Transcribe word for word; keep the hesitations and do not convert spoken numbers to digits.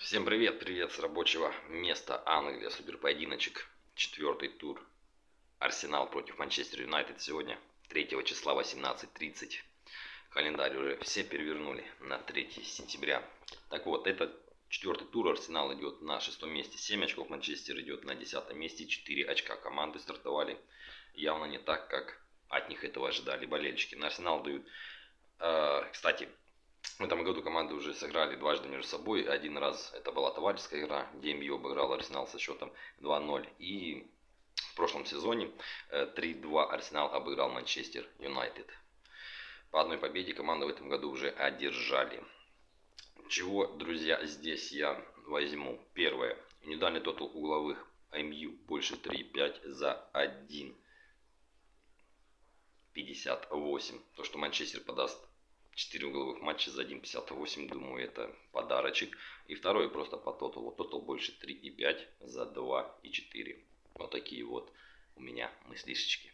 Всем привет, привет с рабочего места. Англия, супер поединочек. Четвертый тур. Арсенал против Манчестер Юнайтед сегодня, третьего числа, восемнадцать тридцать. Календарь уже все перевернули на третье сентября. Так вот, этот четвертый тур. Арсенал идет на шестом месте, семь очков. Манчестер идет на десятом месте, четыре очка. Команды стартовали явно не так, как от них этого ожидали болельщики. На Арсенал дают, э, кстати, в этом году команды уже сыграли дважды между собой. Один раз это была товарищеская игра, где МЮ обыграл Арсенал со счетом два ноль. И в прошлом сезоне три два Арсенал обыграл Манчестер Юнайтед. По одной победе команды в этом году уже одержали. Чего, друзья, здесь я возьму? Первое. Индивидуальный тотал угловых МЮ больше три пять за один пятьдесят восемь. То, что Манчестер подаст четыре угловых матча за один пятьдесят восемь, думаю, это подарочек. И второе просто по тоталу. Тотал больше три и пять за два и четыре. Вот такие вот у меня мыслишечки.